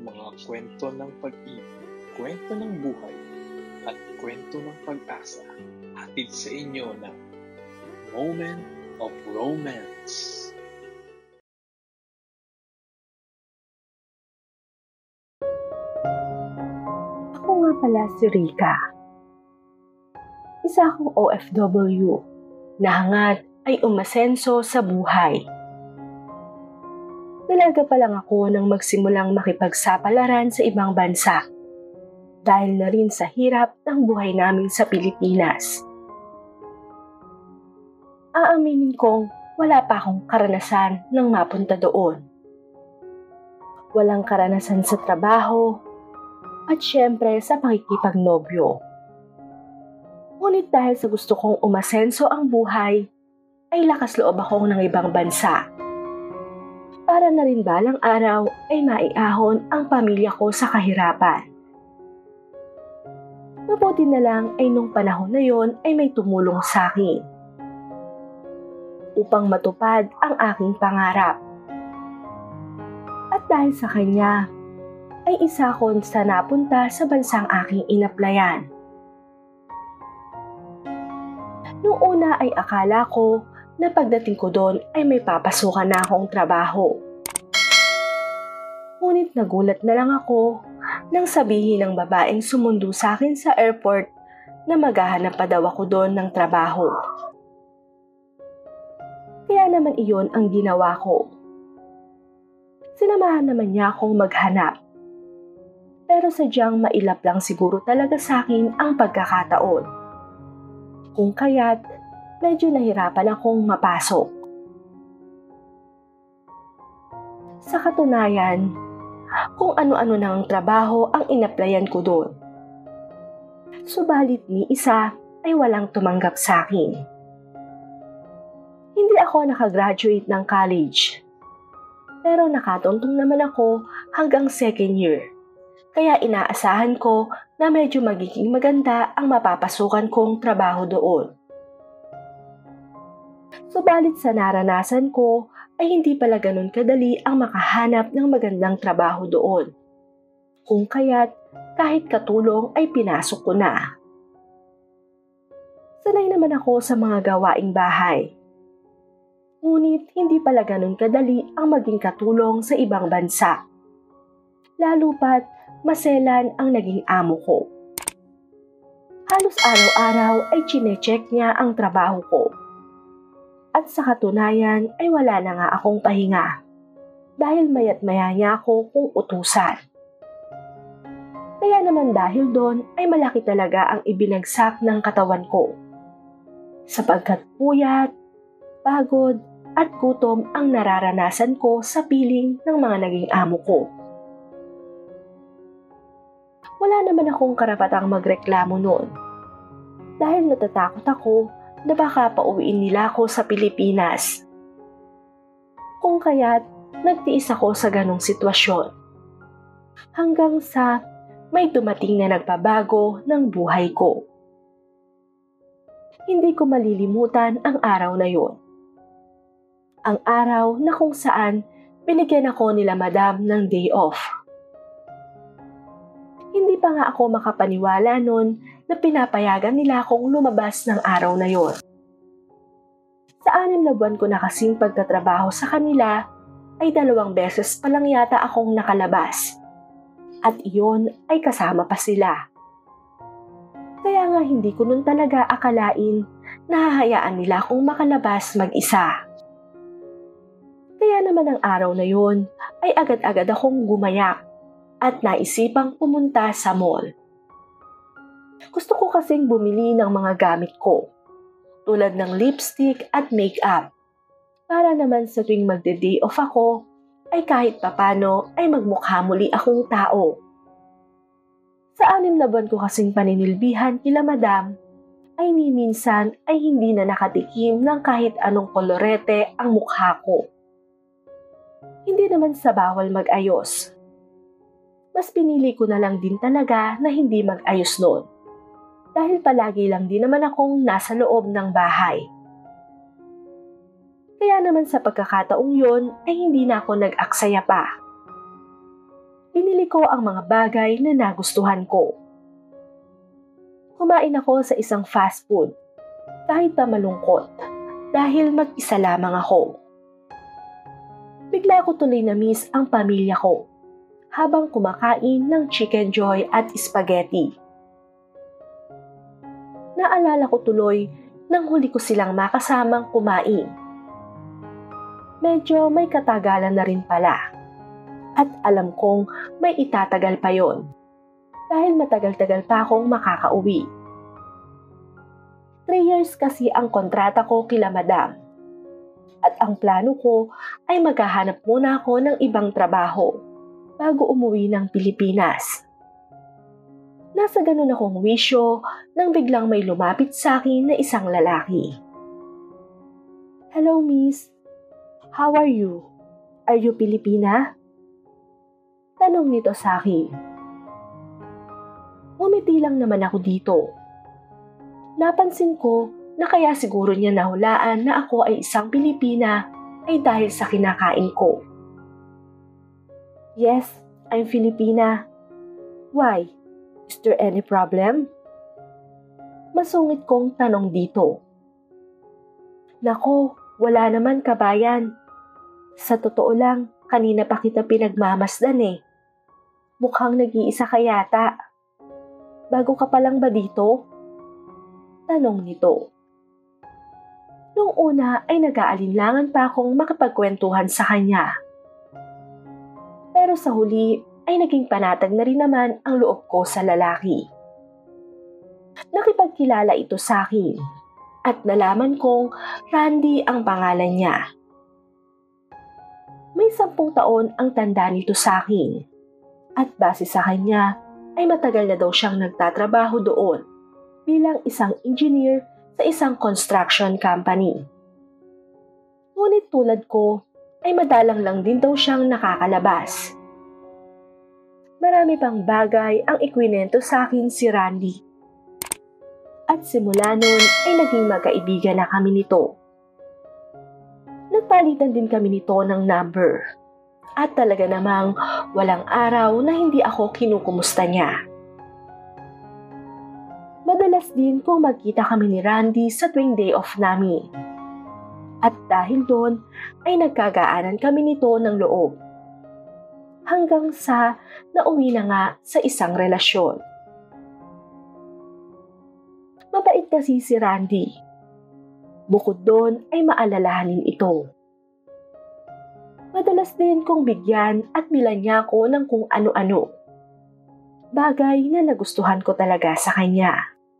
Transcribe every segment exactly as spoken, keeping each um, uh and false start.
mga kwento ng pag-ibig, kwento ng buhay, at kwento ng pag-asa, hatid sa inyo ng Moment of Romance. Ako nga pala si Rika. Isa akong O F W na hangad ay umasenso sa buhay. Dalaga pa lang ako nang magsimulang makipagsapalaran sa ibang bansa dahil na rin sa hirap ng buhay namin sa Pilipinas. Aaminin kong wala pa akong karanasan nang mapunta doon. Walang karanasan sa trabaho at syempre sa pakikipagnobyo. Ngunit dahil sa gusto kong umasenso ang buhay, ay lakas loob akong ng ibang bansa. Para na rin balang araw ay maiahon ang pamilya ko sa kahirapan. Mabuti na lang ay nung panahon na yon ay may tumulong sa akin upang matupad ang aking pangarap. At dahil sa kanya, ay isa akong sa napunta sa bansang aking inaplayan. Noong una ay akala ko na pagdating ko doon ay may papasukan na akong trabaho. Ngunit nagulat na lang ako nang sabihin ng babaeng sumundo sa akin sa airport na maghahanap pa daw ako doon ng trabaho. Kaya naman iyon ang ginawa ko. Sinamahan naman niya akong maghanap. Pero sadyang mailap lang siguro talaga sa akin ang pagkakataon. Kung kaya't medyo nahirapan akong mapasok. Sa katunayan, kung ano-ano nang trabaho ang inaplayan ko doon. Subalit ni isa ay walang tumanggap sa akin. Hindi ako nakagraduate ng college. Pero nakatuntong naman ako hanggang second year. Kaya inaasahan ko na medyo magiging maganda ang mapapasukan kong trabaho doon. Subalit sa naranasan ko ay hindi pala ganun kadali ang makahanap ng magandang trabaho doon. Kung kaya't kahit katulong ay pinasok ko na. Sanay naman ako sa mga gawaing bahay. Ngunit hindi pala ganun kadali ang maging katulong sa ibang bansa. Lalo pat maselan ang naging amo ko. Halos araw-araw ay chine-check niya ang trabaho ko. At sa katunayan ay wala na nga akong pahinga dahil mayat maya niya ako kung utusan. Kaya naman dahil doon ay malaki talaga ang ibinagsak ng katawan ko. Sapagkat puyat, pagod at gutom ang nararanasan ko sa piling ng mga naging amo ko. Wala naman akong karapatang magreklamo noon dahil natatakot ako na baka pauwiin nila ako sa Pilipinas. Kung kaya't nagtiis ako sa ganong sitwasyon. Hanggang sa may dumating na nagpabago ng buhay ko. Hindi ko malilimutan ang araw na yon. Ang araw na kung saan binigyan ako nila madam ng day off. Hindi pa nga ako makapaniwala nun na pinapayagan nila akong lumabas ng araw na yon. Sa anim na buwan ko na kasing pagtatrabaho sa kanila, ay dalawang beses pa lang yata akong nakalabas. At iyon ay kasama pa sila. Kaya nga hindi ko nun talaga akalain na hahayaan nila akong makalabas mag-isa. Kaya naman ang araw na yon ay agad-agad akong gumayak at naisipang pumunta sa mall. Gusto ko kasing bumili ng mga gamit ko, tulad ng lipstick at makeup, para naman sa tuwing magde-day off ako, ay kahit papano ay magmukha muli akong tao. Sa anim na buwan ko kasing paninilbihan kila madam, ay ni minsan ay hindi na nakatikim ng kahit anong kolorete ang mukha ko. Hindi naman sa bawal mag-ayos. Mas pinili ko na lang din talaga na hindi mag-ayos noon. Dahil palagi lang din naman akong nasa loob ng bahay. Kaya naman sa pagkakataong yon ay hindi na ako nag-aksaya pa. Binili ko ang mga bagay na nagustuhan ko. Kumain ako sa isang fast food, kahit pa malungkot, dahil mag-isa lamang ako. Bigla ko tuloy na-miss ang pamilya ko habang kumakain ng Chicken Joy at spaghetti. Naalala ko tuloy nang huli ko silang makasamang kumain. Medyo may katagalan na rin pala. At alam kong may itatagal pa yon dahil matagal-tagal pa akong makakauwi. Three years kasi ang kontrata ko kila madam. At ang plano ko ay maghahanap muna ako ng ibang trabaho bago umuwi ng Pilipinas. Nasa ganun akong wisyo nang biglang may lumapit sa akin na isang lalaki. "Hello, miss. How are you? Are you Pilipina?" Tanong nito sa akin. Ngumiti lang naman ako dito. Napansin ko na kaya siguro niya nahulaan na ako ay isang Pilipina ay dahil sa kinakain ko. "Yes, I'm Filipina. Why? Is there any problem?" Masungit kong tanong dito. "Nako, wala naman kabayan. Sa totoo lang, kanina pa kita pinagmamasdan eh. Mukhang nag-iisa ka yata. Bago ka pa lang ba dito?" Tanong nito. Noong una ay nag-aalinlangan pa akong makapagkwentuhan sa kanya. Pero sa huli ay naging panatag na rin naman ang loob ko sa lalaki. Nakipagkilala ito sa akin at nalaman kong Randy ang pangalan niya. May sampung taon ang tanda nito sa akin. At base sa kanya, ay matagal na daw siyang nagtatrabaho doon bilang isang engineer sa isang construction company. Ngunit tulad ko, ay madalang lang din daw siyang nakakalabas. Marami pang bagay ang ikwinento sa akin si Randy. At simula noon ay naging magkaibigan na kami nito. Nagpalitan din kami nito ng number. At talaga namang walang araw na hindi ako kinukumusta niya. Madalas din kung magkita kami ni Randy sa tuwing day off namin. At dahil doon ay nagkagaanan kami nito ng loob. Hanggang sa nauwi na nga sa isang relasyon. Mabait kasi si Randy. Bukod doon ay maalalahanin ito. Madalas din kong bigyan at bilan niya ako ng kung ano-ano. Bagay na nagustuhan ko talaga sa kanya.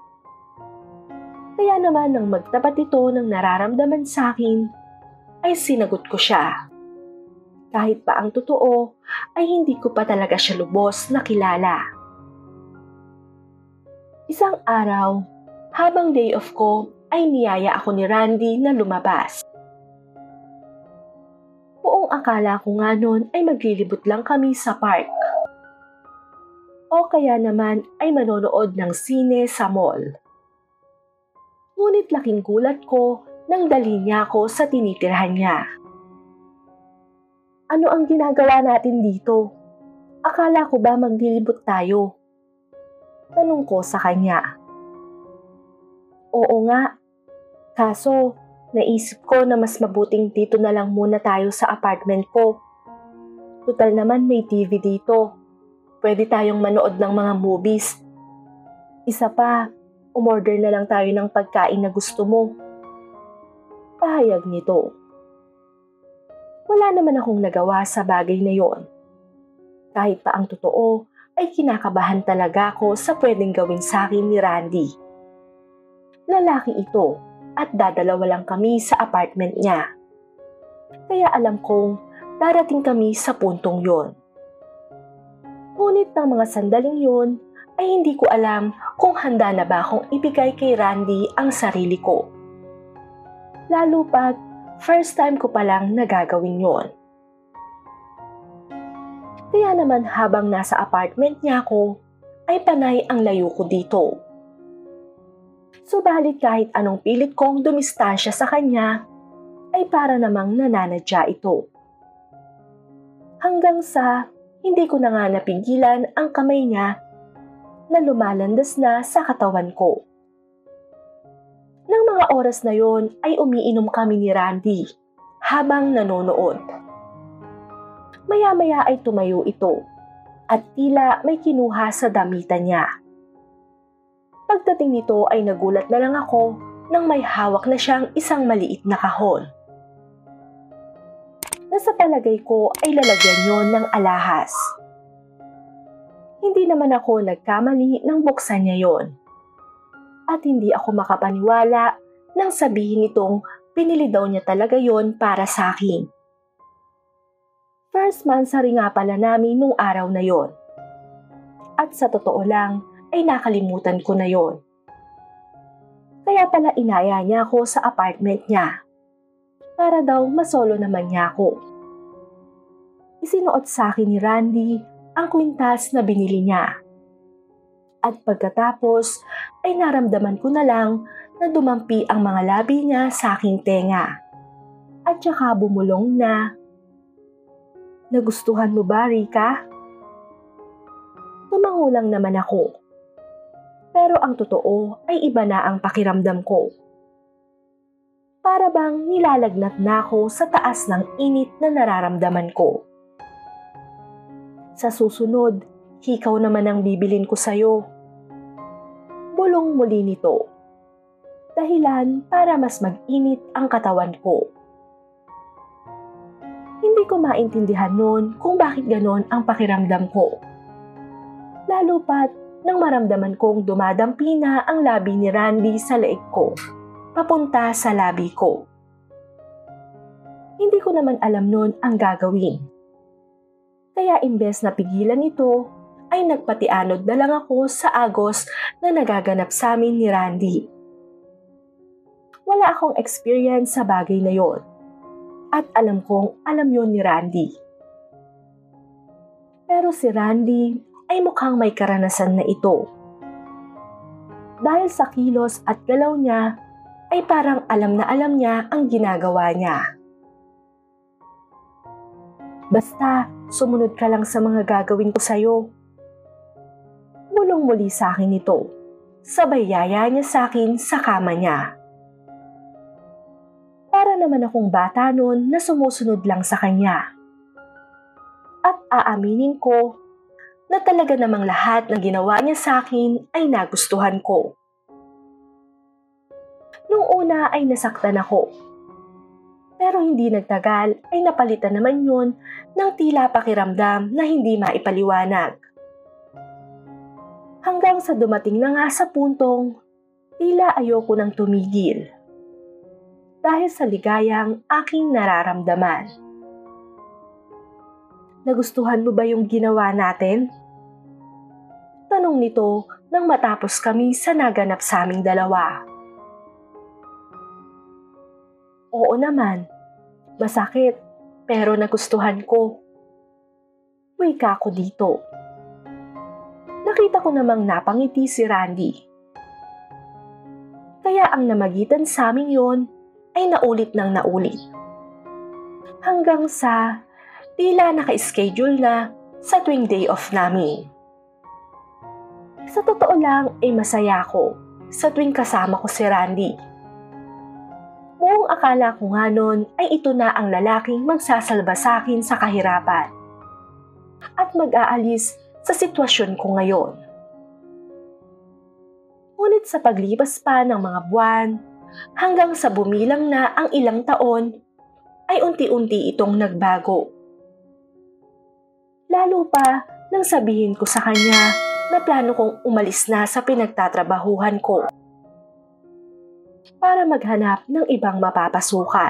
Kaya naman nang magtapat ito ng nararamdaman sa akin, ay sinagot ko siya. Kahit pa ang totoo, ay hindi ko pa talaga siya lubos na kilala. Isang araw, habang day off ko, ay niyaya ako ni Randy na lumabas. Buong akala ko nga noon ay maglilibot lang kami sa park. O kaya naman ay manonood ng sine sa mall. Ngunit laking gulat ko nang dalhin niya ako sa tinitirhan niya. "Ano ang ginagawa natin dito? Akala ko ba maglilibot tayo?" Tanong ko sa kanya. "Oo nga, kaso naisip ko na mas mabuting dito na lang muna tayo sa apartment ko. Total naman may T V dito. Pwede tayong manood ng mga movies. Isa pa, umorder na lang tayo ng pagkain na gusto mo." Pahayag nito. Wala naman akong nagawa sa bagay na yon. Kahit pa ang totoo, ay kinakabahan talaga ako sa pwedeng gawin sa akin ni Randy. Lalaki ito. At dadalawa lang kami sa apartment niya. Kaya alam kong darating kami sa puntong yon. Ngunit ng mga sandaling yon ay hindi ko alam kung handa na ba akong ibigay kay Randy ang sarili ko. Lalo pat first time ko palang nagagawin yon. Kaya naman habang nasa apartment niya ako, ay panay ang layo ko dito. Subalit kahit anong pilit kong dumistansya sa kanya, ay para namang nananadya ito. Hanggang sa hindi ko na nga napigilan ang kamay niya na lumalandas na sa katawan ko. Nang mga oras na yon ay umiinom kami ni Randy habang nanonood. Maya-maya ay tumayo ito at tila may kinuha sa damitan niya. Pagdating nito ay nagulat na lang ako nang may hawak na siyang isang maliit na kahon. Nasa palagay ko ay lalagyan yon ng alahas. Hindi naman ako nagkamali nang buksan niya yon. At hindi ako makapaniwala nang sabihin nitong pinili daw niya talaga yon para sa akin. First mansari nga pala namin nung araw na yon. At sa totoo lang ay nakalimutan ko na yon. Kaya pala inaya niya ako sa apartment niya. Para daw masolo naman niya ako. Isinuot sa akin ni Randy ang kwintas na binili niya. At pagkatapos ay naramdaman ko na lang na dumampi ang mga labi niya sa aking tenga. At saka bumulong na, "Nagustuhan mo ba, Rika?" Tumango lang naman ako. Pero ang totoo ay iba na ang pakiramdam ko. Para bang nilalagnat na ako sa taas ng init na nararamdaman ko. Sa susunod, hikaw naman ang bibilin ko sa'yo. Bulong muli nito. Dahilan para mas mag-init ang katawan ko. Hindi ko maintindihan noon kung bakit ganon ang pakiramdam ko. Lalo pat nang maramdaman kong dumadampi na ang labi ni Randy sa leeg ko, papunta sa labi ko. Hindi ko naman alam noon ang gagawin. Kaya imbes na pigilan ito, ay nagpatianod na lang ako sa agos na nagaganap sa amin ni Randy. Wala akong experience sa bagay na yon. At alam kong alam yon ni Randy. Pero si Randy ay mukhang may karanasan na ito. Dahil sa kilos at galaw niya, ay parang alam na alam niya ang ginagawa niya. Basta, sumunod ka lang sa mga gagawin ko sa'yo. Bulong muli sa akin ito. Sabay yaya niya sa akin sa kama niya. Para naman akong bata noon na sumusunod lang sa kanya. At aaminin ko na talaga namang lahat ng ginawa niya sa akin ay nagustuhan ko. Nung una ay nasaktan ako. Pero hindi nagtagal ay napalitan naman yun ng tila pakiramdam na hindi maipaliwanag. Hanggang sa dumating na nga sa puntong tila ayoko nang tumigil. Dahil sa ligayang aking nararamdaman. Nagustuhan mo ba yung ginawa natin? Tanong nito nang matapos kami sa naganap sa aming dalawa. Oo naman, masakit pero nagustuhan ko. Wika ko dito. Nakita ko namang napangiti si Randy. Kaya ang namagitan sa amin yon ay naulit ng naulit. Hanggang sa tila naka-schedule na sa tuwing day off namin. Sa totoo lang ay masaya ako sa tuwing kasama ko si Randy. Buong akala ko nga noon ay ito na ang lalaking magsasalba sa akin sa kahirapan at mag-aalis sa sitwasyon ko ngayon. Ngunit sa paglipas pa ng mga buwan hanggang sa bumilang na ang ilang taon ay unti-unti itong nagbago. Lalo pa nang sabihin ko sa kanya na plano kong umalis na sa pinagtatrabahuhan ko para maghanap ng ibang mapapasukan.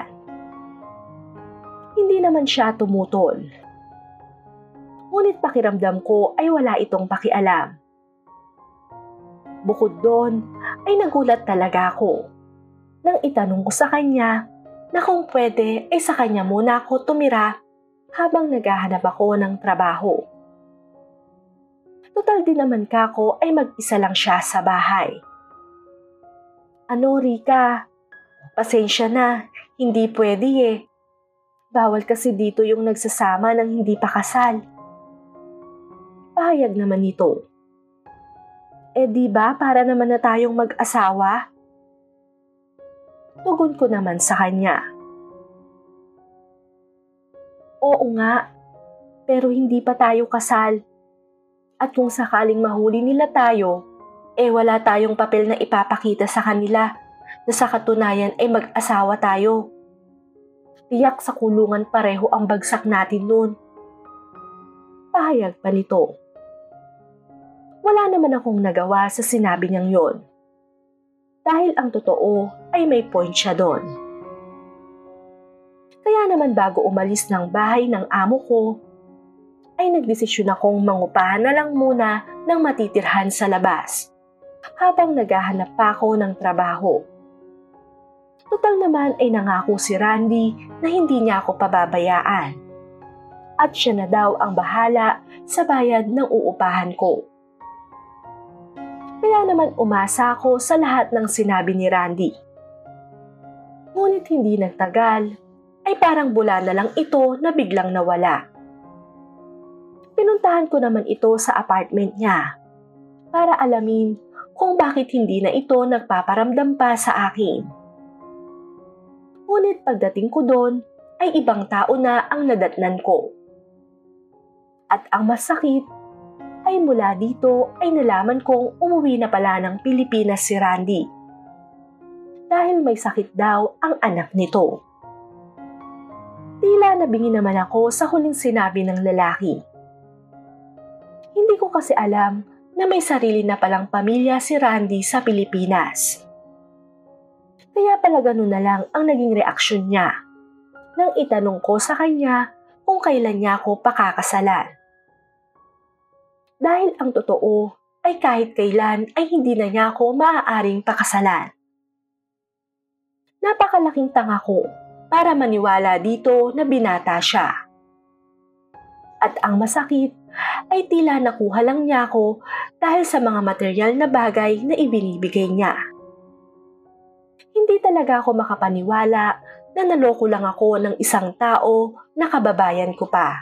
Hindi naman siya tumutol. Ngunit pakiramdam ko ay wala itong pakialam. Bukod doon ay nagulat talaga ako nang itanong ko sa kanya na kung pwede ay sa kanya muna ako tumira habang naghahanap ako ng trabaho. Total din naman kako ay mag-isa lang siya sa bahay. Ano Rika, pasensya na, hindi pwede eh. Bawal kasi dito yung nagsasama ng hindi pa kasal. Pahayag naman nito. Eh di ba para naman na tayong mag-asawa? Tugon ko naman sa kanya. Oo nga, pero hindi pa tayo kasal. At kung sakaling mahuli nila tayo, eh wala tayong papel na ipapakita sa kanila na sa katunayan ay mag-asawa tayo. Tiyak sa kulungan pareho ang bagsak natin noon. Pahayag pa nito. Wala naman akong nagawa sa sinabi niyang yon. Dahil ang totoo ay may point siya doon. Kaya naman bago umalis ng bahay ng amo ko, ay nagdesisyon akong mangupahan na lang muna ng matitirhan sa labas habang naghahanap pa ako ng trabaho. Total naman ay nangako si Randy na hindi niya ako pababayaan at siya na daw ang bahala sa bayad ng uupahan ko. Kaya naman umasa ako sa lahat ng sinabi ni Randy. Ngunit hindi nagtagal, ay parang bula na lang ito na biglang nawala. Pinuntahan ko naman ito sa apartment niya para alamin kung bakit hindi na ito nagpaparamdam pa sa akin. Ngunit pagdating ko doon, ay ibang tao na ang nadatnan ko. At ang masakit, ay mula dito ay nalaman kong umuwi na pala ng Pilipinas si Randy. Dahil may sakit daw ang anak nito. Tila nabingi naman ako sa huling sinabi ng lalaki. Hindi ko kasi alam na may sarili na palang pamilya si Randy sa Pilipinas. Kaya pala ganun na lang ang naging reaksyon niya nang itanong ko sa kanya kung kailan niya ako pakakasalan. Dahil ang totoo ay kahit kailan ay hindi na niya ako maaaring pakasalan. Napakalaking tanga ko para maniwala dito na binata siya. At ang masakit ay tila nakuha lang niya ako dahil sa mga material na bagay na ibinibigay niya. Hindi talaga ako makapaniwala na naloko lang ako ng isang tao na kababayan ko pa.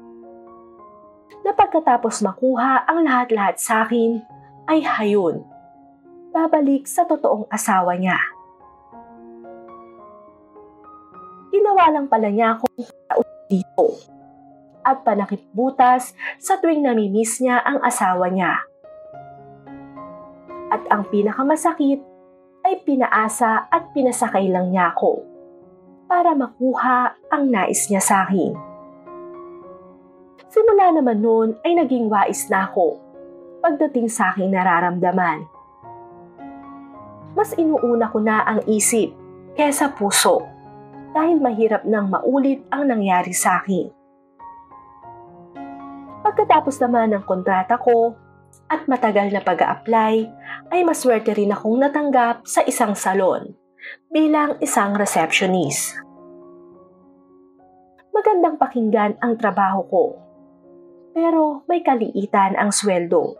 Na pagkatapos makuha ang lahat-lahat sa akin, ay hayon, babalik sa totoong asawa niya. Ginawa lang pala niya akong tao dito at panakip butas sa tuwing namimiss niya ang asawa niya. At ang pinakamasakit ay pinaasa at pinasakay lang niya ako para makuha ang nais niya sa akin. Simula naman noon ay naging wais na ako pagdating sa aking nararamdaman. Mas inuuna ko na ang isip kesa puso dahil mahirap nang maulit ang nangyari sa akin. Pagkatapos naman ng kontrata ko at matagal na pag-a-apply ay maswerte rin akong natanggap sa isang salon bilang isang receptionist. Magandang pakinggan ang trabaho ko. Pero may kaliitan ang sweldo.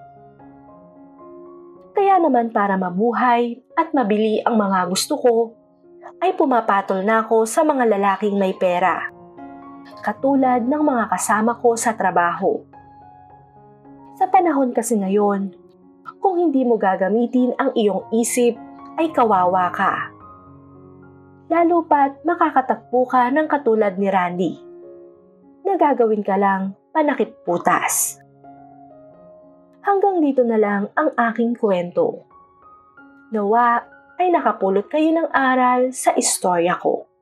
Kaya naman para mabuhay at mabili ang mga gusto ko, ay pumapatol na ako sa mga lalaking may pera, katulad ng mga kasama ko sa trabaho. Sa panahon kasi ngayon, kung hindi mo gagamitin ang iyong isip, ay kawawa ka. Lalo pat makakatagpo ka ng katulad ni Randy. Nagagawin ka lang panakip butas. Hanggang dito na lang ang aking kwento. Nawa ay nakapulot kayo ng aral sa istorya ko.